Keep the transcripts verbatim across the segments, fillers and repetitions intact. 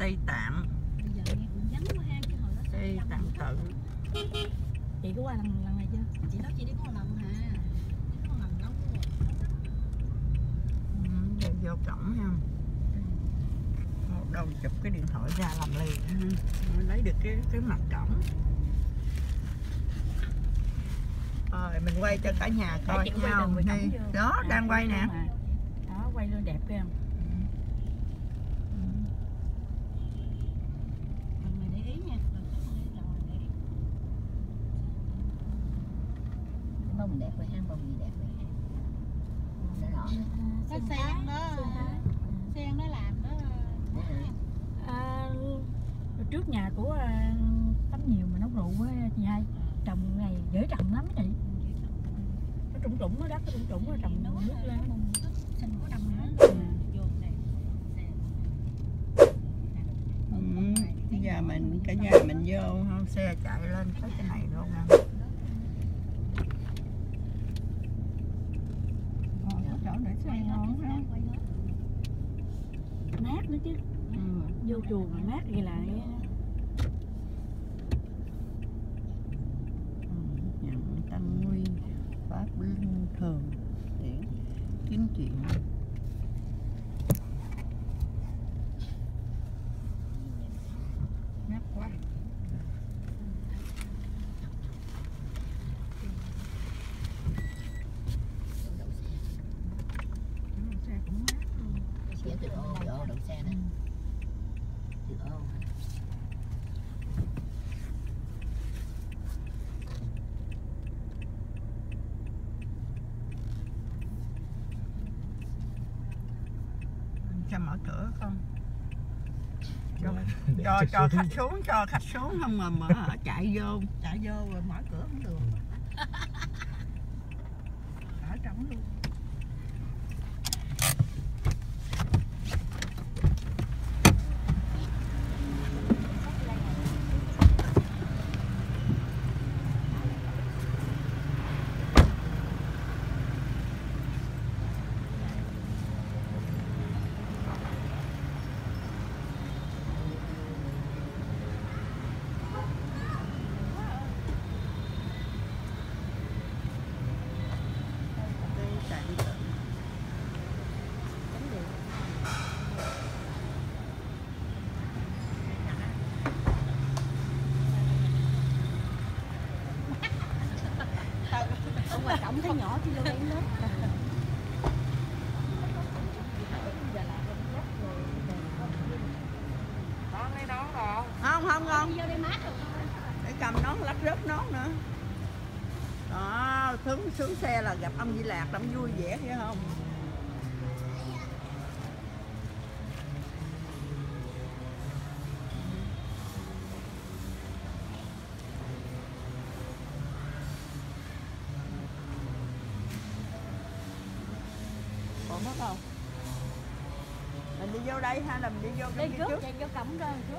Tây Tạng. Bây giờ nghe cũng vắng quá ha, chứ hồi đó Tây Tạng Tự. chị có qua lần lần này chưa? Chị nói chị đi có một lần hả? Đi có một lần lâu rồi. Ừ, để vô cổng ha. Một đầu chụp cái điện thoại ra làm liền, lấy được cái cái mặt cổng. Rồi mình quay cho cả nhà coi nhau đi. Đó đang quay nè. Đó quay luôn đẹp kìa. Mày để ý nha. Bông đẹp rồi ha, bông gì đẹp rồi ha. Nó đỏ. Có sen đó. Sen nó làm đó. À, trước nhà của Tắm Nhiều mà nấu rượu á chị hai, trồng này dễ trồng lắm chị. Nó trũng trũng nó đất nó trũng trũng nó trồng nước lên. Xanh có trồng nữa. Ừ, bây giờ mình cả nhà mình vô không xe chạy lên tới cái này luôn nè. Có chỗ để xe ngon ha. Mát nữa chứ. Ừ. Vô chùa mà mát vậy lại. Nhận tăng nguy pháp linh thường để kiếm chuyện. Mát quá. Xe cũng mát luôn. Xe từ ô, từ ô đậu xe đó. Từ ô. Cho mở cửa không? Cho, cho, cho khách xuống, cho khách xuống không mà mở chạy vô. Chạy vô rồi mở cửa không được. Ở trong luôn. Ở ngoài cổng thấy nhỏ chứ vô đây lớn. Con lấy nón rồi. Không không không. Vô đây mát rồi. Để cầm nón lắc rớt nón nữa. Đó, xuống xuống xe là gặp ông Di Lạc đâm vui vẻ thấy không? Còn mất không? Mình đi vô đây hay là mình đi vô Đây cái trước, trước? chạy vô cổng ra trước.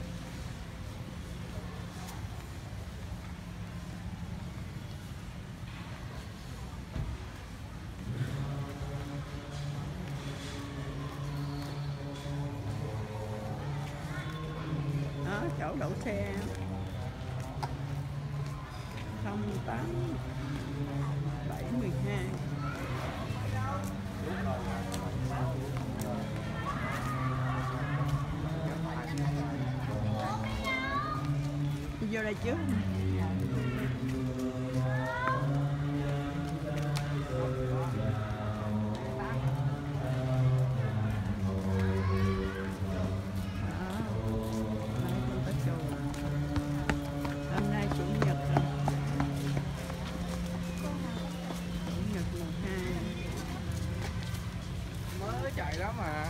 Đó, chỗ đậu xe không tám bảy mười hai. Đi vô đây trước. Hôm nay chủ nhật rồi. Chủ nhật mùng hai. Mới chạy đó mà.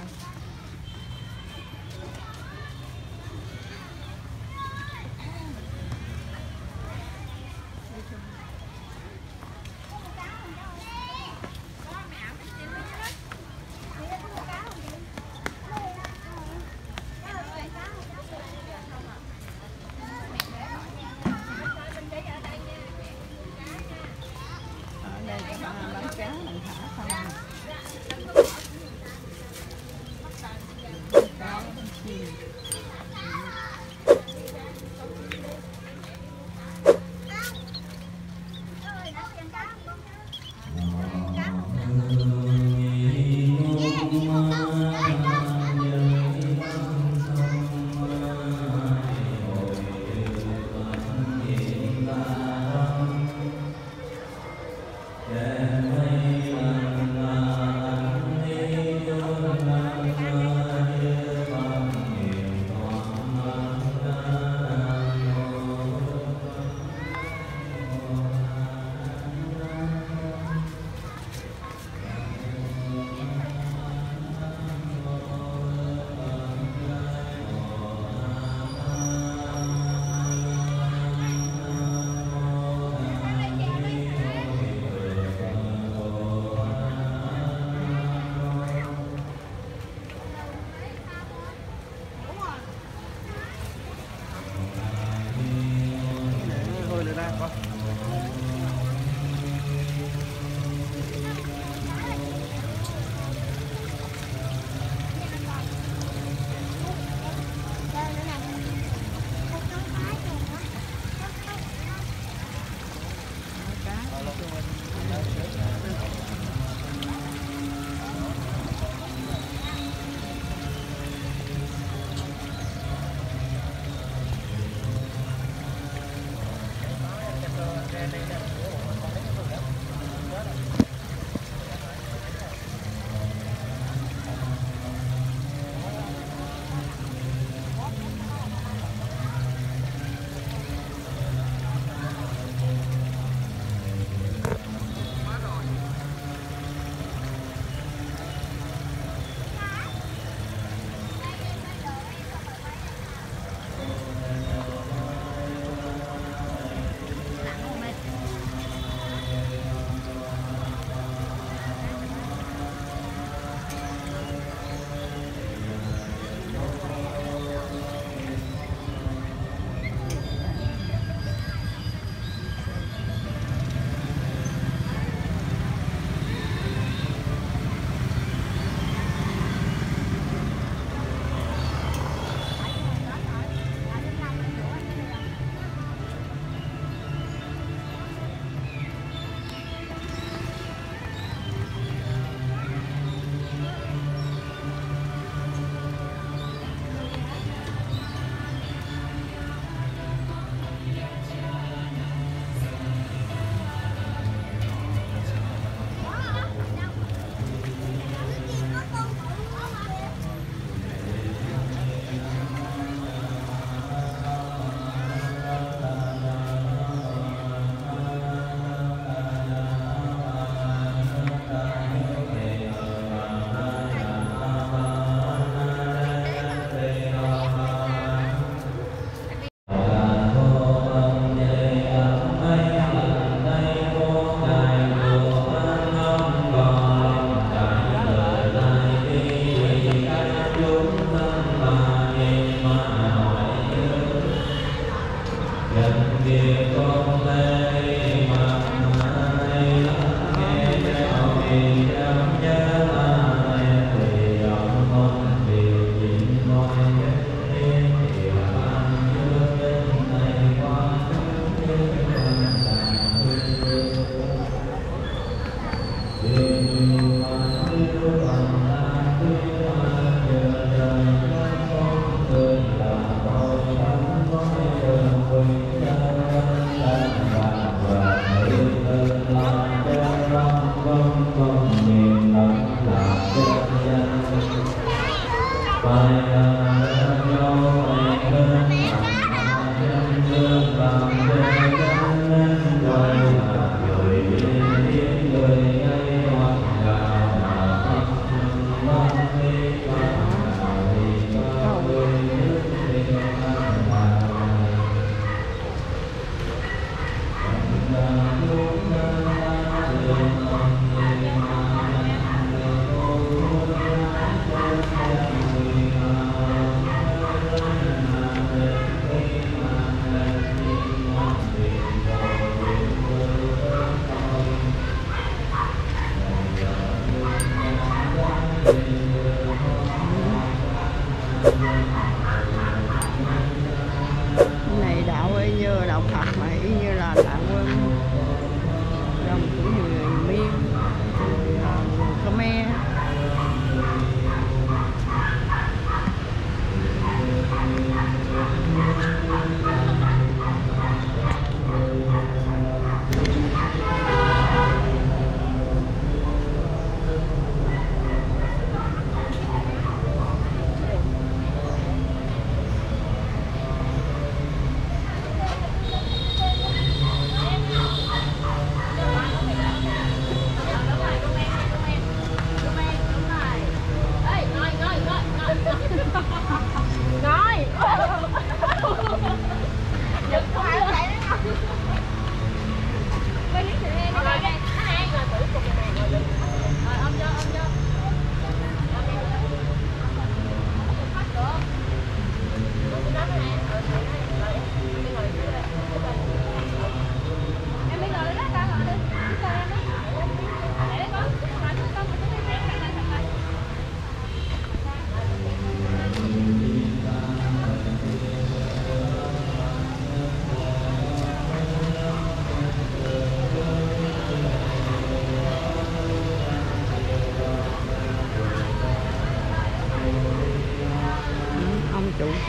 Ở đây có bán cá mình thả không? Cá, chiên. Này đạo y như đạo Phật mà y như là đạo dòng của người Miên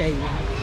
Trì.